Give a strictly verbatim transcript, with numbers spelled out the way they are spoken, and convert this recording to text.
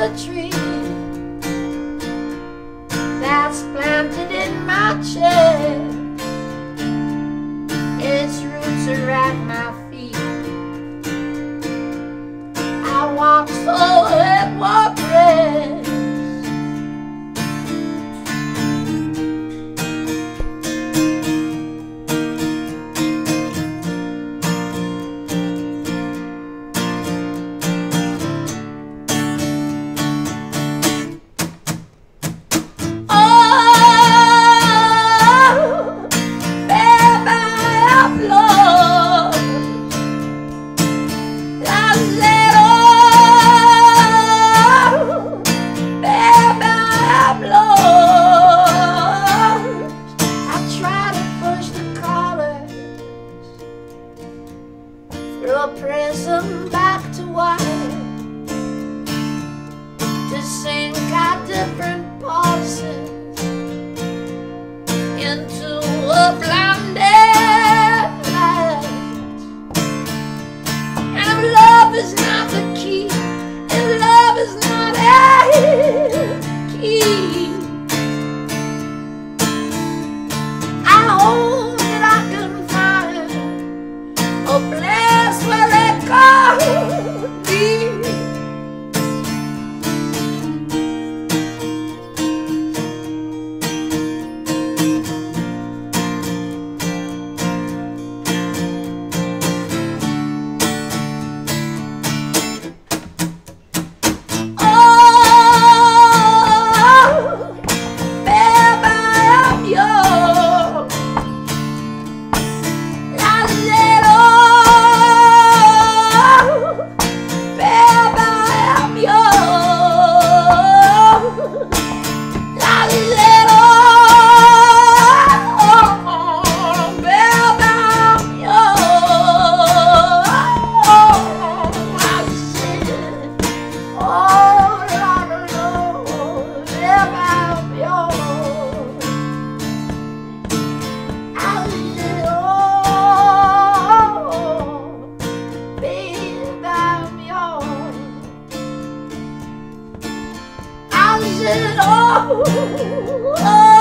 a tree that's planted in my chest. Its roots are at my feet. I walk so it won't rest. Through a prism back to white, to sink our different pulses into a blinded light. And if love is not the key, if love is not a key, I hope that I can find a place where they call me. Oh, oh, oh.